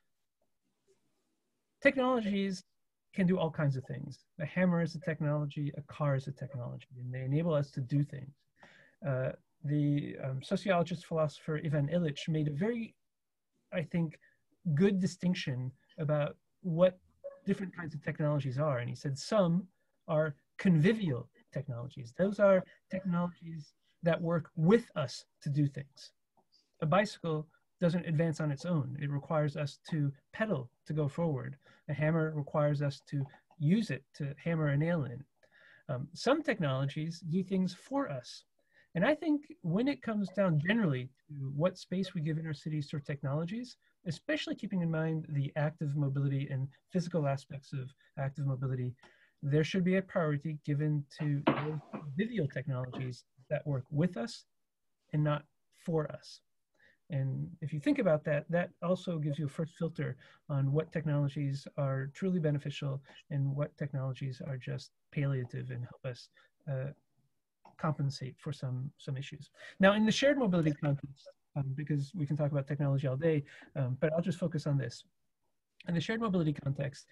Technologies can do all kinds of things. A hammer is a technology, a car is a technology, and they enable us to do things. Uh, the um, sociologist, philosopher Ivan Illich made a very, I think, good distinction about what different kinds of technologies are. And he said some are convivial technologies. Those are technologies that work with us to do things. A bicycle doesn't advance on its own. It requires us to pedal to go forward. A hammer requires us to use it to hammer a nail in. Um, some technologies do things for us. And I think when it comes down generally to what space we give in our cities for technologies, especially keeping in mind the active mobility and physical aspects of active mobility, there should be a priority given to those convivial technologies that work with us and not for us. And if you think about that, that also gives you a first filter on what technologies are truly beneficial and what technologies are just palliative and help us uh, compensate for some, some issues. Now, in the shared mobility context, um, because we can talk about technology all day, um, but I'll just focus on this. In the shared mobility context,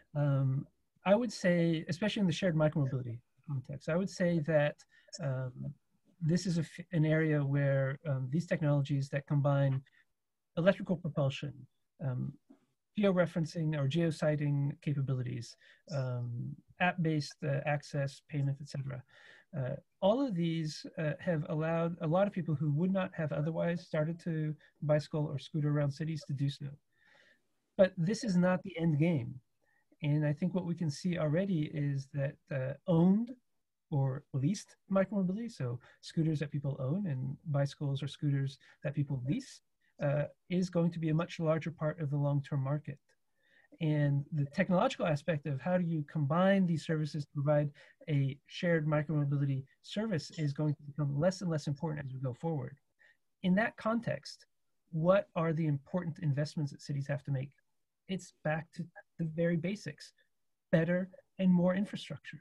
um, I would say, especially in the shared micromobility context, I would say that um, this is a, an area where um, these technologies that combine electrical propulsion, um, georeferencing or geosighting capabilities, um, app-based uh, access, payment, et cetera. Uh, all of these uh, have allowed a lot of people who would not have otherwise started to bicycle or scooter around cities to do so. But this is not the end game. And I think what we can see already is that uh, owned or leased micromobility, so scooters that people own and bicycles or scooters that people lease, uh, is going to be a much larger part of the long-term market. And the technological aspect of how do you combine these services to provide a shared micromobility service is going to become less and less important as we go forward. In that context, what are the important investments that cities have to make? It's back to the very basics: better and more infrastructure.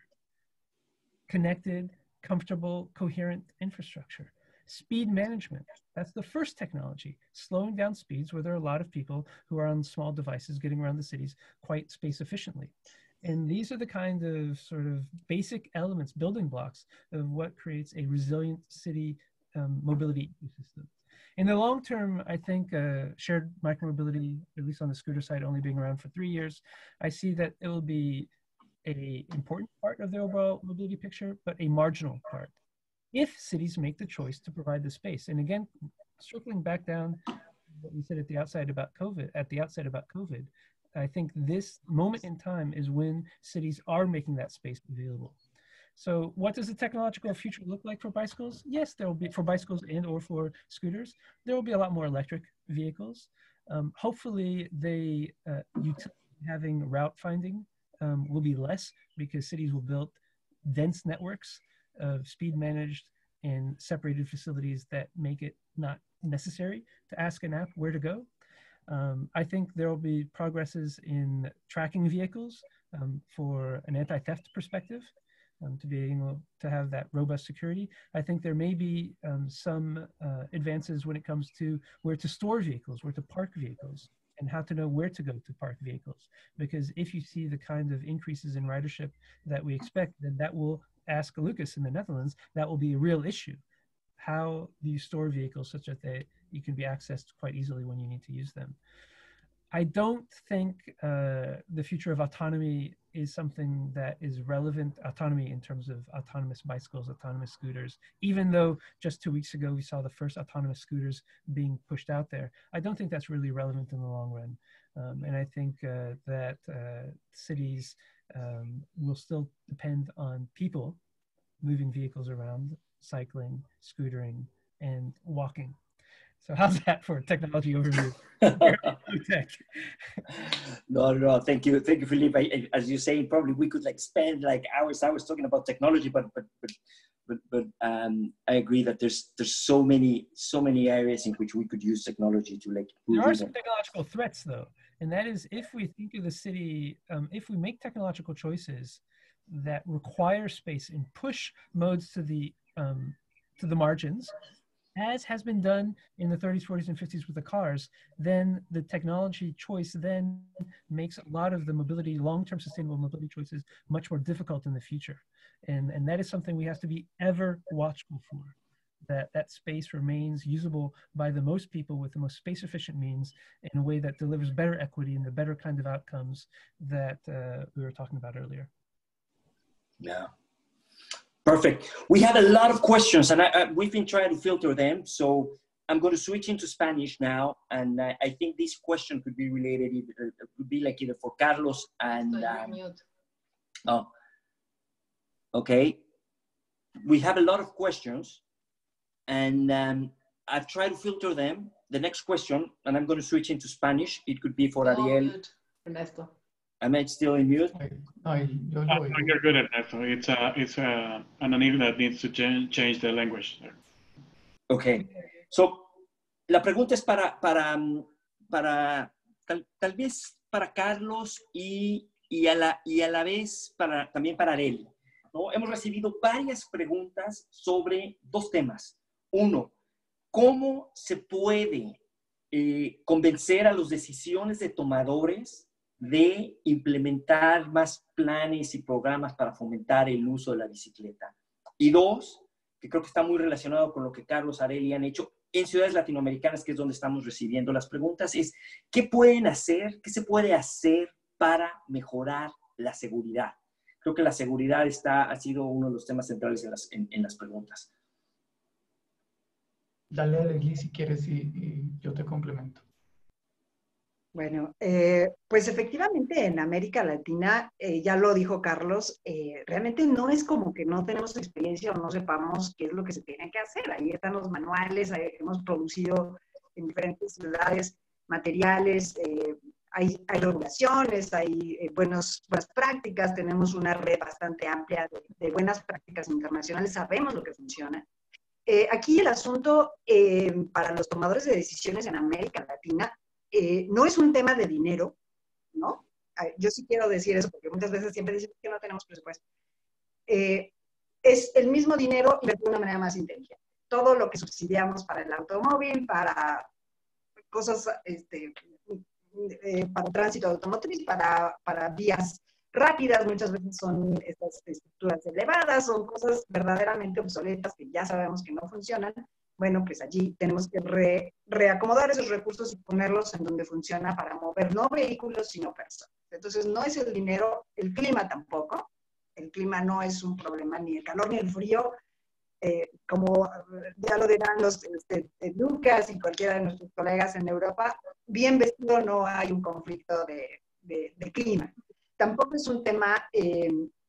Connected, comfortable, coherent infrastructure. Speed management, that's the first technology, slowing down speeds where there are a lot of people who are on small devices getting around the cities quite space efficiently. And these are the kind of sort of basic elements, building blocks of what creates a resilient city um, mobility ecosystem. In the long term, I think uh, shared micromobility, at least on the scooter side, only being around for three years, I see that it will be an important part of the overall mobility picture, but a marginal part, if cities make the choice to provide the space. And again, circling back down to what we said at the outside about COVID, at the outset about COVID, I think this moment in time is when cities are making that space available. So what does the technological future look like for bicycles? Yes, there will be, for bicycles and or for scooters, there will be a lot more electric vehicles. Um, hopefully they, uh, utility having route finding um, will be less, because cities will build dense networks of speed managed and separated facilities that make it not necessary to ask an app where to go. Um, I think there will be progresses in tracking vehicles um, for an anti-theft perspective, um, to be able to have that robust security. I think there may be um, some uh, advances when it comes to where to store vehicles, where to park vehicles, and how to know where to go to park vehicles. Because if you see the kind of increases in ridership that we expect, then that will, ask Lucas in the Netherlands, that will be a real issue. How do you store vehicles such that they, you can be accessed quite easily when you need to use them? I don't think uh, the future of autonomy is something that is relevant, autonomy in terms of autonomous bicycles, autonomous scooters, even though just two weeks ago we saw the first autonomous scooters being pushed out there. I don't think that's really relevant in the long run. Um, and I think uh, that uh, cities um, will still depend on people moving vehicles around, cycling, scootering, and walking. So how's that for a technology overview? Tech. No, no, thank you, thank you, Philippe. I, I, as you say, probably we could like spend like hours, hours talking about technology, but but but but, but um, I agree that there's there's so many so many areas in which we could use technology to like. There are some technological threats, though, and that is if we think of the city, um, if we make technological choices that require space and push modes to the um, to the margins, as has been done in the thirties, forties, and fifties with the cars, then the technology choice then makes a lot of the mobility, long-term sustainable mobility choices much more difficult in the future. And, and that is something we have to be ever watchful for, that that space remains usable by the most people with the most space-efficient means in a way that delivers better equity and the better kind of outcomes that uh, we were talking about earlier. Yeah. Perfect. We have a lot of questions, and I, I, we've been trying to filter them. So I'm going to switch into Spanish now, and I, I think this question could be related. Either, it could be like either for Carlos and. Um, oh, okay. We have a lot of questions, and um, I've tried to filter them. The next question, and I'm going to switch into Spanish. It could be for Ariel. Ernesto. Am I still in mute? No, yo Oh, no, you're good, Ernesto. It's a it's a an enigma that needs to change, change the language there. Okay. So, la pregunta es para, para, para tal, tal vez para Carlos y, y, a la, y a la vez para, también para Arely, ¿no? Hemos recibido varias preguntas sobre dos temas. Uno, ¿cómo se puede eh, convencer a los decisiones de tomadores de implementar más planes y programas para fomentar el uso de la bicicleta? Y dos, que creo que está muy relacionado con lo que Carlos, Arely han hecho en ciudades latinoamericanas, que es donde estamos recibiendo las preguntas, es ¿qué pueden hacer, qué se puede hacer para mejorar la seguridad? Creo que la seguridad está, ha sido uno de los temas centrales en las, en, en las preguntas. Dale, Arely, si quieres, y, y yo te complemento. Bueno, eh, pues efectivamente en América Latina, eh, ya lo dijo Carlos, eh, realmente no es como que no tenemos experiencia o no sepamos qué es lo que se tiene que hacer. Ahí están los manuales, ahí hemos producido en diferentes ciudades materiales, eh, hay, hay regulaciones, hay eh, buenos, buenas prácticas, tenemos una red bastante amplia de, de buenas prácticas internacionales, sabemos lo que funciona. Eh, aquí el asunto eh, para los tomadores de decisiones en América Latina, Eh, no es un tema de dinero, ¿no? Yo sí quiero decir eso, porque muchas veces siempre dicen que no tenemos presupuesto. Eh, es el mismo dinero, pero de una manera más inteligente. Todo lo que subsidiamos para el automóvil, para cosas, este, eh, para tránsito automotriz, para, para vías rápidas, muchas veces son estas estructuras elevadas, son cosas verdaderamente obsoletas que ya sabemos que no funcionan. Bueno, pues allí tenemos que re, reacomodar esos recursos y ponerlos en donde funciona para mover no vehículos, sino personas. Entonces, no es el dinero, el clima tampoco. El clima no es un problema, ni el calor ni el frío. Eh, como ya lo dirán los este, Lucas y cualquiera de nuestros colegas en Europa, bien vestido no hay un conflicto de, de, de clima. Tampoco es un tema... Eh,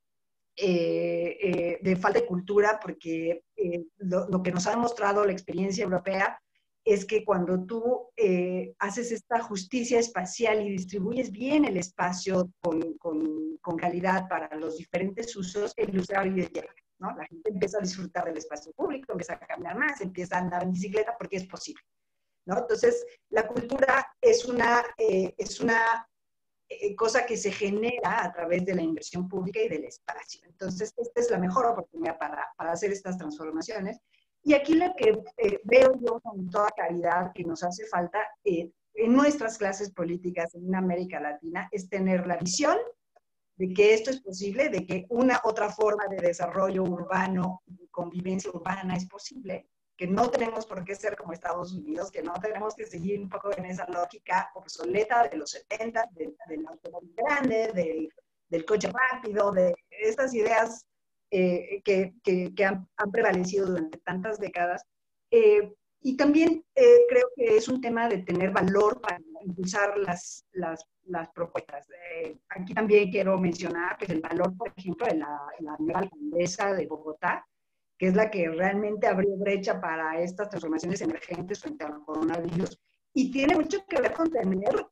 Eh, eh, de falta de cultura, porque eh, lo, lo que nos ha demostrado la experiencia europea es que cuando tú eh, haces esta justicia espacial y distribuyes bien el espacio con, con, con calidad para los diferentes usos, el usuario llega, ¿no? La gente empieza a disfrutar del espacio público, empieza a caminar más, empieza a andar en bicicleta porque es posible, ¿no? Entonces, la cultura es una, eh, es una cosa que se genera a través de la inversión pública y del espacio. Entonces, esta es la mejor oportunidad para, para hacer estas transformaciones. Y aquí lo que eh, veo yo con toda claridad que nos hace falta eh, en nuestras clases políticas en América Latina es tener la visión de que esto es posible, de que una otra forma de desarrollo urbano, de convivencia urbana es posible, que no tenemos por qué ser como Estados Unidos, que no tenemos que seguir un poco en esa lógica obsoleta de los setenta, de, del automóvil grande, del, del coche rápido, de estas ideas eh, que, que, que han, han prevalecido durante tantas décadas. Eh, y también eh, creo que es un tema de tener valor para impulsar las, las, las propuestas. Eh, aquí también quiero mencionar pues, el valor, por ejemplo, de la, la nueva alcaldesa de Bogotá, que es la que realmente abrió brecha para estas transformaciones emergentes frente al coronavirus. Y tiene mucho que ver con tener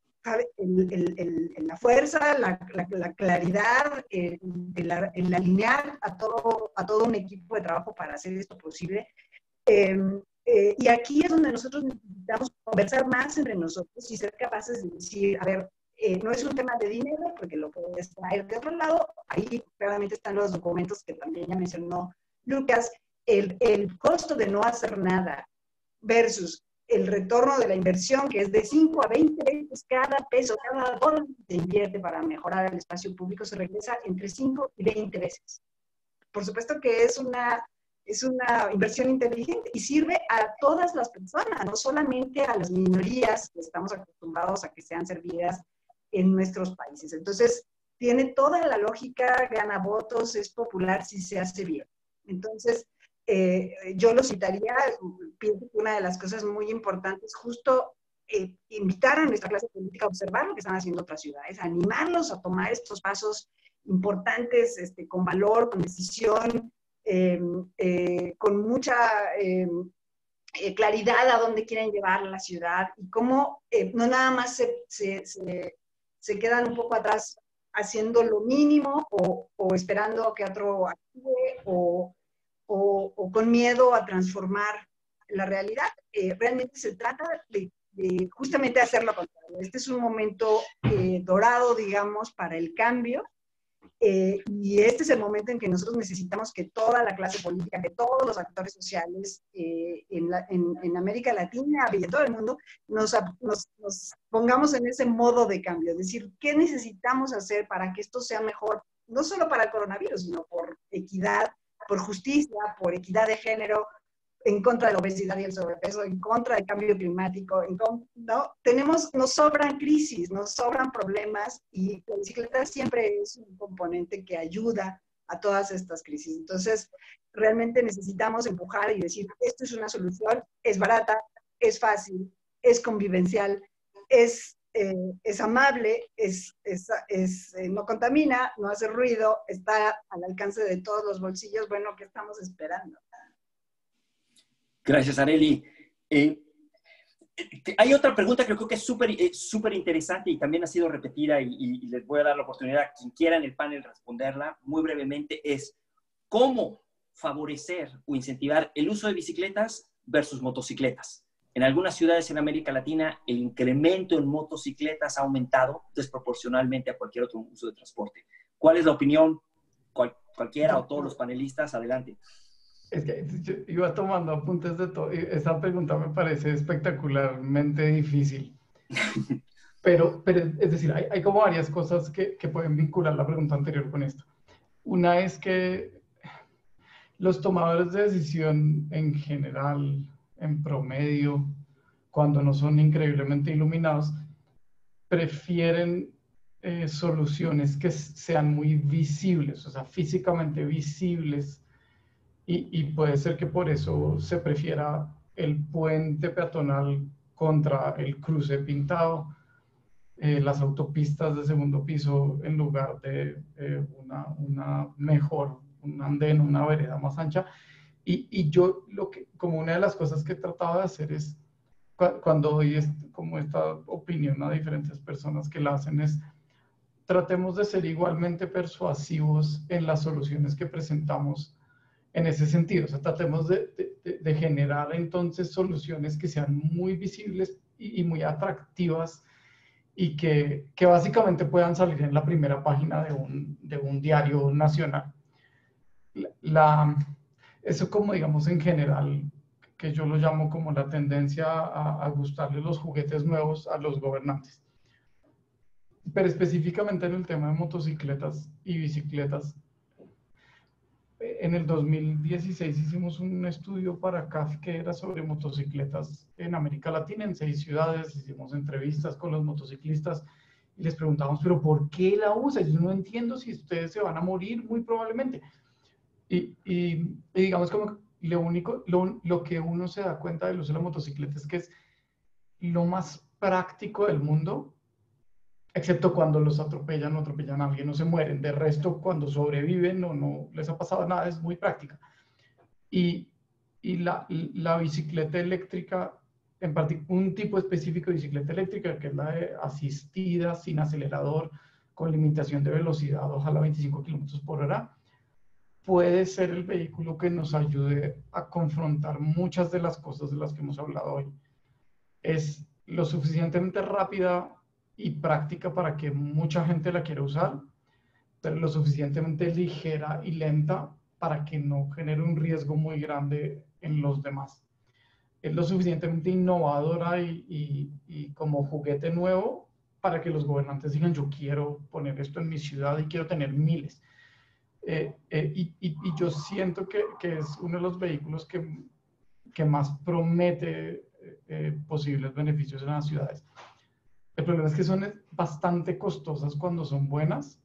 el, el, el, la fuerza, la, la, la claridad, el, el, el alinear a todo, a todo un equipo de trabajo para hacer esto posible. Eh, eh, y aquí es donde nosotros necesitamos conversar más entre nosotros y ser capaces de decir, a ver, eh, no es un tema de dinero, porque lo puedes traer de otro lado. Ahí claramente están los documentos que también ya mencionó Lucas. El, el costo de no hacer nada versus el retorno de la inversión, que es de cinco a veinte veces cada peso, cada dólar que se invierte para mejorar el espacio público, se regresa entre cinco y veinte veces. Por supuesto que es una, es una inversión inteligente y sirve a todas las personas, no solamente a las minorías que estamos acostumbrados a que sean servidas en nuestros países. Entonces, tiene toda la lógica, gana votos, es popular si se hace bien. Entonces, Eh, yo lo citaría, pienso que una de las cosas muy importantes, justo eh, invitar a nuestra clase política a observar lo que están haciendo otras ciudades, animarlos a tomar estos pasos importantes, este, con valor, con decisión, eh, eh, con mucha eh, eh, claridad a dónde quieren llevar la ciudad y cómo eh, no nada más se, se, se, se quedan un poco atrás haciendo lo mínimo o, o esperando que otro actúe o O, o con miedo a transformar la realidad. Eh, realmente se trata de, de justamente hacer lo contrario. Este es un momento eh, dorado, digamos, para el cambio, eh, y este es el momento en que nosotros necesitamos que toda la clase política, que todos los actores sociales eh, en, la, en, en América Latina y en todo el mundo, nos, nos, nos pongamos en ese modo de cambio, es decir, ¿qué necesitamos hacer para que esto sea mejor, no solo para el coronavirus, sino por equidad, por justicia, por equidad de género, en contra de la obesidad y el sobrepeso, en contra del cambio climático, en contra, ¿no? Tenemos, nos sobran crisis, nos sobran problemas y la bicicleta siempre es un componente que ayuda a todas estas crisis. Entonces, realmente necesitamos empujar y decir, esto es una solución, es barata, es fácil, es convivencial, es... Eh, es amable, es, es, es, eh, no contamina, no hace ruido, está al alcance de todos los bolsillos. Bueno, ¿qué estamos esperando? Gracias, Arely. Eh, hay otra pregunta que creo que es súper súper interesante y también ha sido repetida y, y, y les voy a dar la oportunidad a quien quiera en el panel responderla muy brevemente. Es ¿cómo favorecer o incentivar el uso de bicicletas versus motocicletas? En algunas ciudades en América Latina, el incremento en motocicletas ha aumentado desproporcionalmente a cualquier otro uso de transporte. ¿Cuál es la opinión? Cual, cualquiera o todos los panelistas, adelante. Es que yo iba tomando apuntes de todo. Esa pregunta me parece espectacularmente difícil. Pero, pero es decir, hay, hay como varias cosas que, que pueden vincular la pregunta anterior con esto. Una es que los tomadores de decisión en general, en promedio, cuando no son increíblemente iluminados, prefieren eh, soluciones que sean muy visibles, o sea, físicamente visibles, y, y puede ser que por eso se prefiera el puente peatonal contra el cruce pintado, eh, las autopistas de segundo piso en lugar de eh, una, una mejor, un andén, una vereda más ancha. Y, y yo, lo que, como una de las cosas que he tratado de hacer es, cu cuando doy este, como esta opinión a diferentes personas que la hacen, es tratemos de ser igualmente persuasivos en las soluciones que presentamos en ese sentido. O sea, tratemos de, de, de generar entonces soluciones que sean muy visibles y, y muy atractivas y que, que básicamente puedan salir en la primera página de un, de un diario nacional. La... la Eso como digamos en general, que yo lo llamo como la tendencia a, a gustarle los juguetes nuevos a los gobernantes. Pero específicamente en el tema de motocicletas y bicicletas, en el dos mil dieciséis hicimos un estudio para C A F que era sobre motocicletas en América Latina, en seis ciudades, hicimos entrevistas con los motociclistas y les preguntamos, pero ¿por qué la usan? Yo no entiendo si ustedes se van a morir muy probablemente. Y, y, y digamos como lo único, lo, lo que uno se da cuenta del uso de la motocicleta es que es lo más práctico del mundo, excepto cuando los atropellan o atropellan a alguien, no se mueren. De resto, cuando sobreviven o no les ha pasado nada, es muy práctica. Y, y la, la bicicleta eléctrica, en particular un tipo específico de bicicleta eléctrica, que es la de asistida, sin acelerador, con limitación de velocidad, ojalá veinticinco kilómetros por hora, puede ser el vehículo que nos ayude a confrontar muchas de las cosas de las que hemos hablado hoy. Es lo suficientemente rápida y práctica para que mucha gente la quiera usar, pero lo suficientemente ligera y lenta para que no genere un riesgo muy grande en los demás. Es lo suficientemente innovadora y, y, y como juguete nuevo para que los gobernantes digan, yo quiero poner esto en mi ciudad y quiero tener miles. Eh, eh, y, y, y yo siento que, que es uno de los vehículos que, que más promete eh, posibles beneficios en las ciudades. El problema es que son bastante costosas cuando son buenas.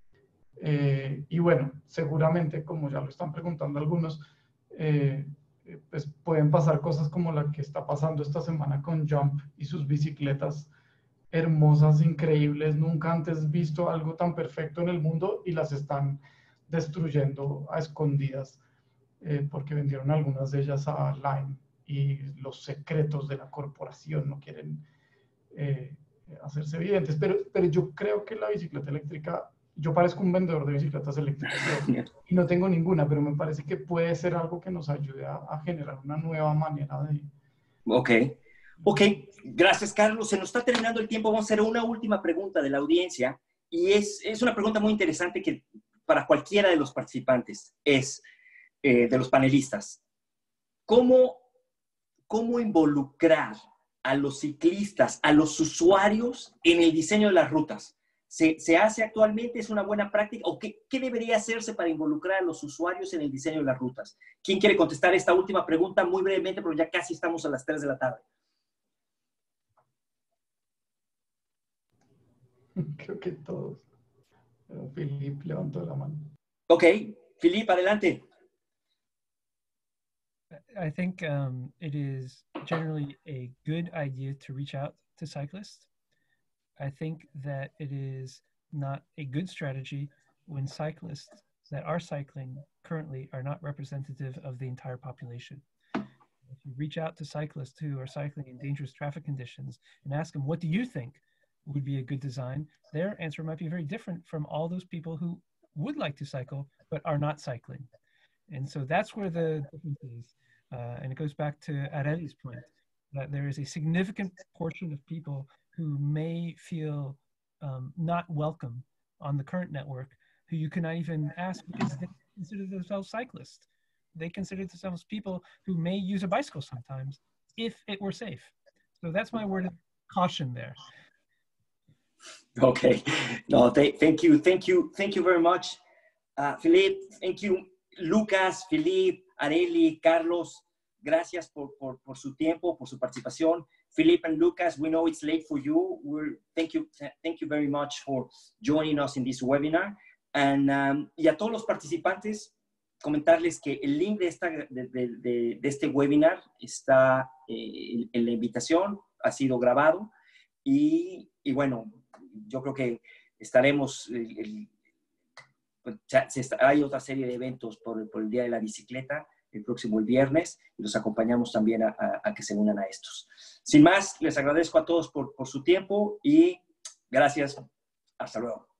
Eh, y bueno, seguramente, como ya lo están preguntando algunos, eh, pues pueden pasar cosas como la que está pasando esta semana con Jump y sus bicicletas hermosas, increíbles. Nunca antes visto algo tan perfecto en el mundo y las están destruyendo a escondidas eh, porque vendieron algunas de ellas a Lime y los secretos de la corporación no quieren eh, hacerse evidentes. Pero, pero yo creo que la bicicleta eléctrica, yo parezco un vendedor de bicicletas eléctricas yo, y no tengo ninguna, pero me parece que puede ser algo que nos ayude a, a generar una nueva manera de... Ok. Ok, gracias Carlos. Se nos está terminando el tiempo. Vamos a hacer una última pregunta de la audiencia y es, es una pregunta muy interesante que para cualquiera de los participantes es, eh, de los panelistas. ¿Cómo, ¿Cómo involucrar a los ciclistas, a los usuarios en el diseño de las rutas? ¿Se, se hace actualmente? ¿Es una buena práctica? ¿O qué, qué debería hacerse para involucrar a los usuarios en el diseño de las rutas? ¿Quién quiere contestar esta última pregunta muy brevemente? Porque ya casi estamos a las tres de la tarde. Creo que todos. Pero Philip levantó la mano. Ok, Philip, adelante. I think um, it is generally a good idea to reach out to cyclists. I think that it is not a good strategy when cyclists that are cycling currently are not representative of the entire population. If you reach out to cyclists who are cycling in dangerous traffic conditions and ask them, what do you think would be a good design? Their answer might be very different from all those people who would like to cycle but are not cycling. And so that's where the difference is. Uh, and it goes back to Areli's point, that there is a significant portion of people who may feel um, not welcome on the current network, who you cannot even ask because they consider themselves cyclists. They consider themselves people who may use a bicycle sometimes if it were safe. So that's my word of caution there. Okay. No, th thank you. Thank you. Thank you very much. Uh, Philippe, thank you. Lucas, Philippe, Areli, Carlos, gracias por, por, por su tiempo, por su participación. Philippe and Lucas, we know it's late for you. We're, thank you. Thank you very much for joining us in this webinar. And, um, y a todos los participantes, comentarles que el link de, esta, de, de, de, de este webinar está eh, en la invitación, ha sido grabado y, y bueno, yo creo que estaremos, el, el, hay otra serie de eventos por, por el Día de la Bicicleta el próximo el viernes y los acompañamos también a, a, a que se unan a estos. Sin más, les agradezco a todos por, por su tiempo y gracias. Hasta luego.